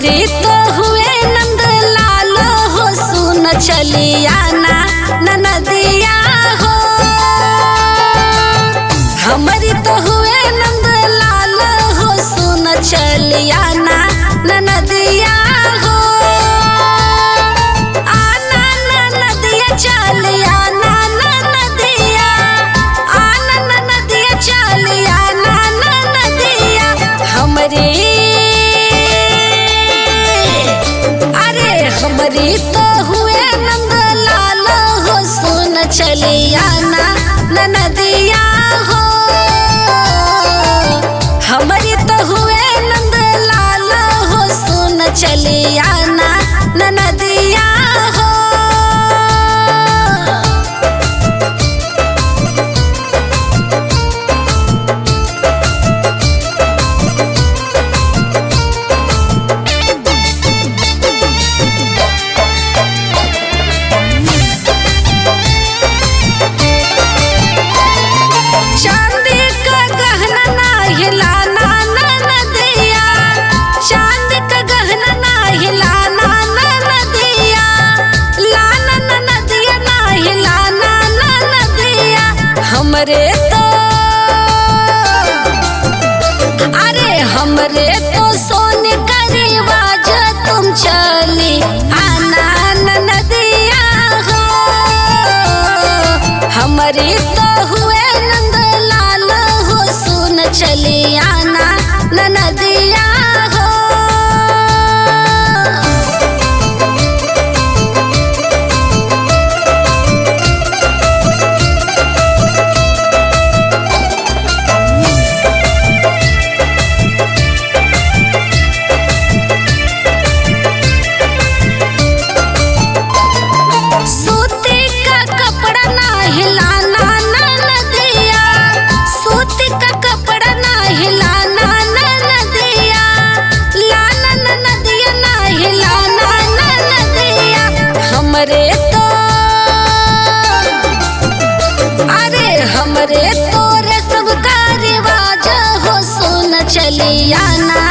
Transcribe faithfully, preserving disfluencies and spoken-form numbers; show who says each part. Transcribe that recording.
Speaker 1: हमरी तो हुए नंद लाल हो सुन चलिया ना ननदिया हो। हमरी तो हुए नंद लाल हो सुन चलिया ना ननदिया हो। आना ननदिया चलिया ना ननदिया, आना ननदिया चलिया ना ननदिया। हमरी हमरी तो हुए नंद लाल हो सुन चलिया ना ननदिया हो। हमरी तो हुए नंद लाल हो सुन चलिया ना ननदिया हो। हमरे तो अरे हमरे तो सोने का रिवाज तुम चली आना ननदिया हो। हमरी तो हुए नंद लाल हो सुन चली आना ननदिया हो। हमरे तो अरे हमरे तो रे सब का रिवाज हो सुन चलिया ना